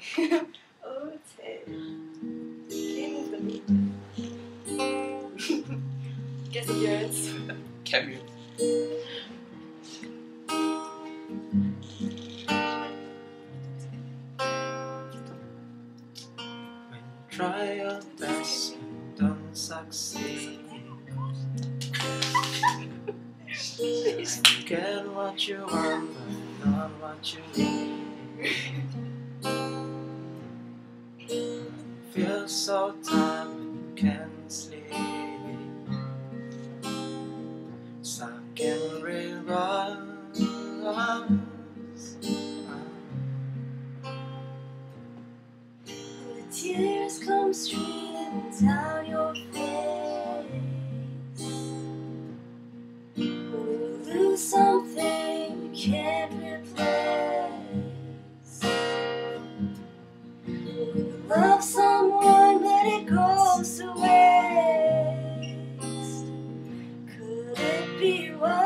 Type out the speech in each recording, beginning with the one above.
Oh, Ted. Can't move the meat. Guess appearance. Cameo. When you try your best and don't succeed, when you get what you want but not what you need, feel so tired when you can't sleep, stuck in reverse. The tears come streaming down your face. When you lose something you can't replace. When you love someone but it goes to waste. Could it be worse?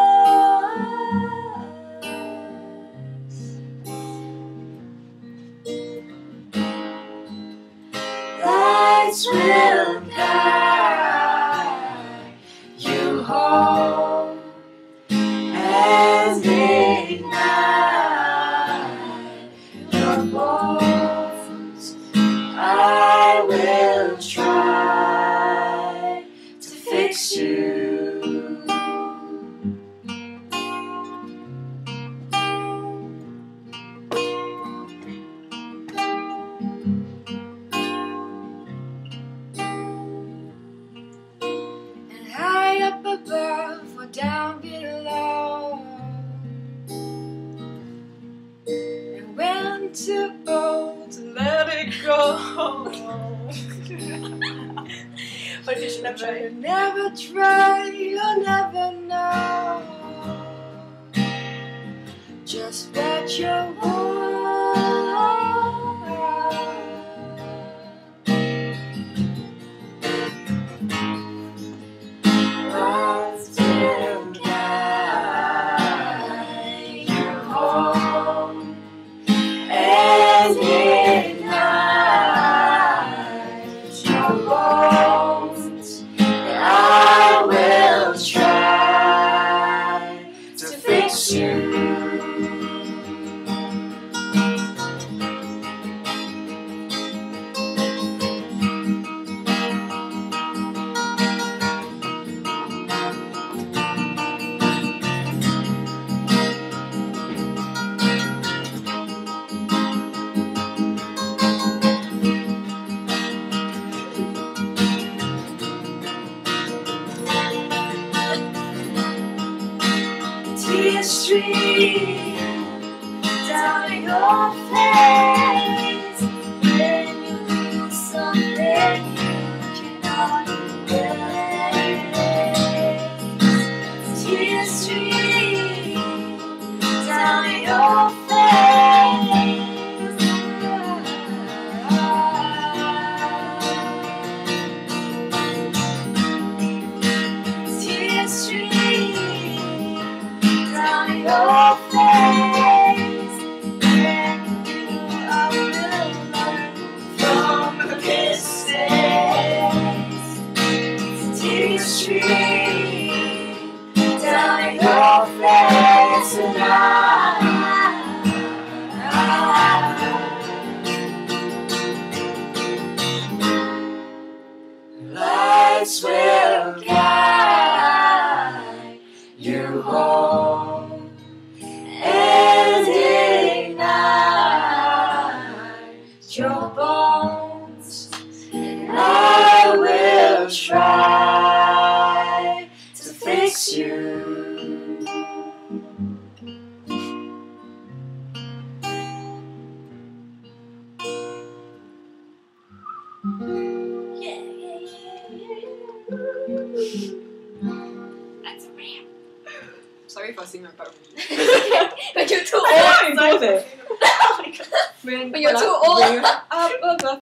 Lights will guide you home and ignite your bones. I will try to fix you. High up above or down below, and when too old to let it go. But you should never try. You'll never try, you'll never know just what you want. Lights will guide you home and ignite your bones. And I will try to fix you. Tears stream down your face when you lose something you cannot erase. Tears stream down your face. Tears stream down your face, and you will learn from the mistakes. Tears stream down your face, and lights will guide you home and ignite your bones, and I will try to fix you. That's a wrap. Sorry for singing my part. But you're too old. Oh my god. Oh my god. But you're too old.